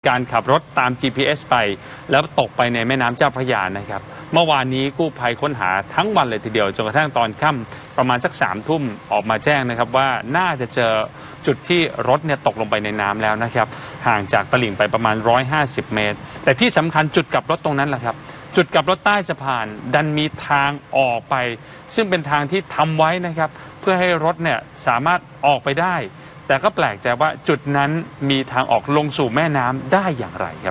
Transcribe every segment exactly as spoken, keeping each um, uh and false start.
การขับรถตาม จี พี เอส ไปแล้วตกไปในแม่น้ำเจ้าพระยานะครับเมื่อวานนี้กู้ภัยค้นหาทั้งวันเลยทีเดียวจนกระทั่งตอนค่ำประมาณสักสามทุ่มออกมาแจ้งนะครับว่าน่าจะเจอจุดที่รถเนี่ยตกลงไปในน้ำแล้วนะครับห่างจากตลิ่งไปประมาณหนึ่งร้อยห้าสิบเมตรแต่ที่สำคัญจุดกลับรถตรงนั้นแหละครับจุดกลับรถใต้สะพานดันมีทางออกไปซึ่งเป็นทางที่ทำไว้นะครับเพื่อให้รถเนี่ยสามารถออกไปได้แต่ก็แปลกใจว่าจุดนั้นมีทางออกลงสู่แม่น้ำได้อย่างไรครับ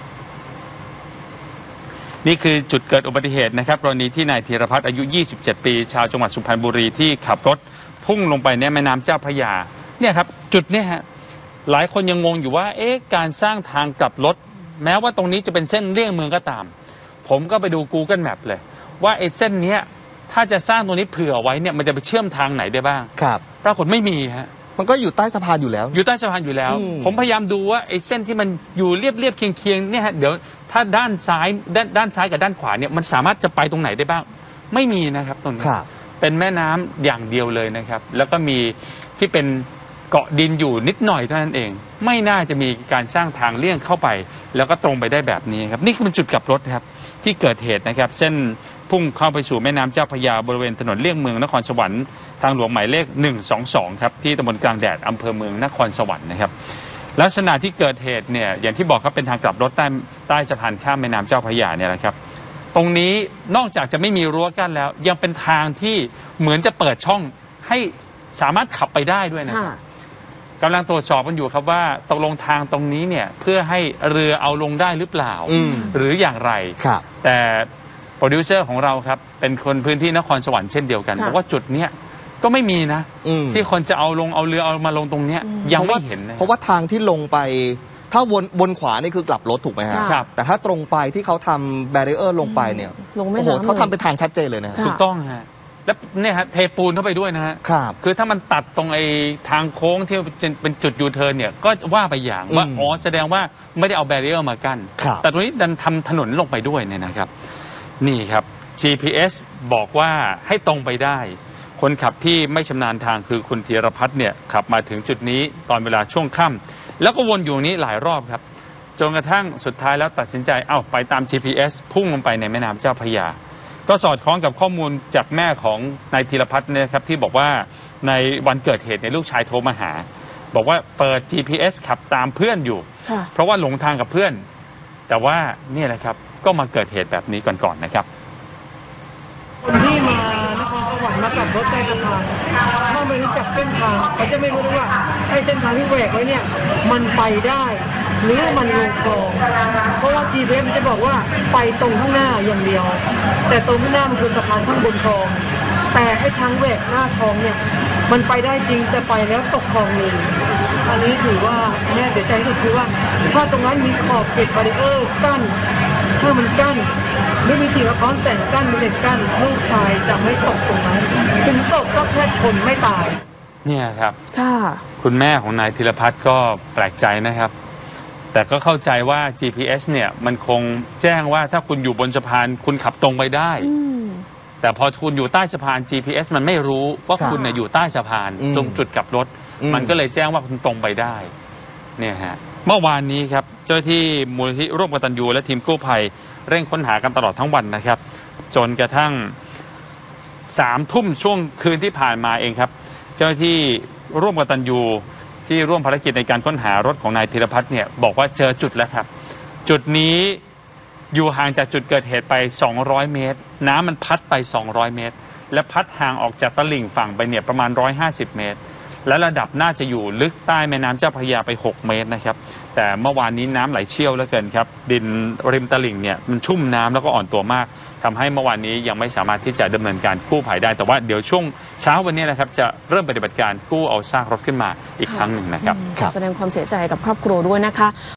นี่คือจุดเกิดอุบัติเหตุนะครับกรณีที่นายธีรพัฒน์อายุยี่สิบเจ็ดปีชาวจังหวัดสุพรรณบุรีที่ขับรถพุ่งลงไปในแม่น้ำเจ้าพระยาเนี่ยครับจุดนี้ฮะหลายคนยังงงอยู่ว่าเอ๊ะการสร้างทางกลับรถแม้ว่าตรงนี้จะเป็นเส้นเลี่ยงเมืองก็ตามผมก็ไปดู Google Map เลยว่าไอ้เส้นนี้ถ้าจะสร้างตรงนี้เผื่อไว้เนี่ยมันจะไปเชื่อมทางไหนได้บ้างครับปรากฏไม่มีฮะมันก็อยู่ใต้สะพานอยู่แล้วอยู่ใต้สะพานอยู่แล้วผมพยายามดูว่าไอ้เส้นที่มันอยู่เรียบเรียบเคียงเคียงเนี่ยฮะเดี๋ยวถ้าด้านซ้ายด้านด้านซ้ายกับด้านขวาเนี่ยมันสามารถจะไปตรงไหนได้บ้างไม่มีนะครับตรงนี้เป็นแม่น้ำอย่างเดียวเลยนะครับแล้วก็มีที่เป็นเกาะดินอยู่นิดหน่อยเท่านั้นเองไม่น่าจะมีการสร้างทางเลี่ยงเข้าไปแล้วก็ตรงไปได้แบบนี้ครับนี่คือเป็นจุดกลับรถครับที่เกิดเหตุนะครับเส้นพุ่งเข้าไปสู่แม่น้ำเจ้าพระยาบริเวณถนนเลี่ยงเมืองนครสวรรค์ทางหลวงหมายเลขหนึ่งสองสองครับที่ตำบลกลางแดดอำเภอเมืองนครสวรรค์นะครับลักษณะที่เกิดเหตุเนี่ยอย่างที่บอกครับเป็นทางกลับรถใต้ใต้สะพานข้ามแม่น้ำเจ้าพระยาเนี่ยแหละครับตรงนี้นอกจากจะไม่มีรั้วกั้นแล้วยังเป็นทางที่เหมือนจะเปิดช่องให้สามารถขับไปได้ด้วยนะครับกำลังตรวจสอบกันอยู่ครับว่าตกลงทางตรงนี้เนี่ยเพื่อให้เรือเอาลงได้หรือเปล่าหรืออย่างไรแต่โปรดิวเซอร์ของเราครับเป็นคนพื้นที่นครสวรรค์เช่นเดียวกันบอกว่าจุดเนี้ยก็ไม่มีนะที่คนจะเอาลงเอาเรือเอามาลงตรงเนี้ยยังไม่เห็นนะเพราะว่าทางที่ลงไปถ้าวนวนขวานี่คือกลับรถถูกไหมฮะแต่ถ้าตรงไปที่เขาทำแบรีเออร์ลงไปเนี่ยโอ้โหเขาทำเป็นทางชัดเจนเลยนะถูกต้องฮะแล้วเนี่ยฮะเทปูนเข้าไปด้วยนะฮะคือถ้ามันตัดตรงไอ้ทางโค้งที่เป็นจุดยูเทิร์นเนี่ยก็ว่าไปอย่างว่าอ๋อแสดงว่าไม่ได้เอาแบรีเออร์มากั้นแต่ตรงนี้ดันทำถนนลงไปด้วยเนี่ยนะครับนี่ครับ จี พี เอส บอกว่าให้ตรงไปได้คนขับที่ไม่ชำนาญทางคือคุณธีรพัฒน์เนี่ยขับมาถึงจุดนี้ตอนเวลาช่วงค่ำแล้วก็วนอยู่นี้หลายรอบครับจนกระทั่งสุดท้ายแล้วตัดสินใจเอ้าไปตาม จี พี เอส พุ่งลงไปในแม่น้ำเจ้าพระยาก็สอดคล้องกับข้อมูลจากแม่ของนายธีรพัฒน์นะครับที่บอกว่าในวันเกิดเหตุในลูกชายโทรมาหาบอกว่าเปิด จี พี เอส ขับตามเพื่อนอยู่เพราะว่าหลงทางกับเพื่อนแต่ว่านี่แหละครับก็มาเกิดเหตุแบบนี้ก่อนๆนะครับคนที่มานครสวรรค์มากับรถใต้สะพานถ้าไม่รู้จักเส้นทางเขาจะไม่รู้ว่าไอ้เส้นทางที่แหวกไว้เนี่ยมันไปได้หรือมันลงคลองเพราะว่า จี พี เอส มันจะบอกว่าไปตรงข้างหน้าอย่างเดียวแต่ตรงข้างหน้ามันคือสะพานข้างบนคลองแต่ไอ้ทางแหวกหน้าคลองเนี่ยมันไปได้จริงแต่ไปแล้วตกคลองเลยอันนี้ถือว่าแม่เดี๋ยวใจก็คือว่าถ้าตรงนั้นมีขอบเขตบารีเออร์กั้นถ้ามันกั้นไม่มีสิ่งค้อนแต่งกั้นมีเหล็กกั้นลูกชายจะไม่ตกตรงนั้นถึงตกก็แค่ชนไม่ตายเนี่ยครับค่ะคุณแม่ของนายธีรพัฒน์ก็แปลกใจนะครับแต่ก็เข้าใจว่า จี พี เอส เนี่ยมันคงแจ้งว่าถ้าคุณอยู่บนสะพานคุณขับตรงไปได้แต่พอคุณอยู่ใต้สะพาน จี พี เอส มันไม่รู้ว่าคุณเนี่ยอยู่ใต้สะพานตรงจุดกลับรถมันก็เลยแจ้งว่าคุณตรงไปได้เนี่ยฮะเมื่อวานนี้ครับเจ้าที่มูลนิธิร่วมกตัญญูและทีมกู้ภัยเร่งค้นหากันตลอดทั้งวันนะครับจนกระทั่งสามทุ่มช่วงคืนที่ผ่านมาเองครับเจ้าที่ร่วมกตัญญูที่ร่วมภารกิจในการค้นหารถของนายธีรพัฒน์เนี่ยบอกว่าเจอจุดแล้วครับจุดนี้อยู่ห่างจากจุดเกิดเหตุไปสองร้อยเมตรน้ำมันพัดไปสองร้อยเมตรและพัดห่างออกจากตลิ่งฝั่งไปเนี่ยประมาณหนึ่งร้อยห้าสิบเมตรและระดับน่าจะอยู่ลึกใต้แม่น้ำเจ้าพระยาไปหกเมตรนะครับแต่เมื่อวานนี้น้ำไหลเชี่ยวเหลือเกินครับดินริมตลิ่งเนี่ยมันชุ่มน้ำแล้วก็อ่อนตัวมากทำให้เมื่อวานนี้ยังไม่สามารถที่จะดำเนินการกู้ภัยได้แต่ว่าเดี๋ยวช่วงเช้าวันนี้นะครับจะเริ่มปฏิบัติการกู้เอาซากรถขึ้นมาอีกครั้งหนึ่งนะครับแสดงความเสียใจกับครอบครัวด้วยนะคะ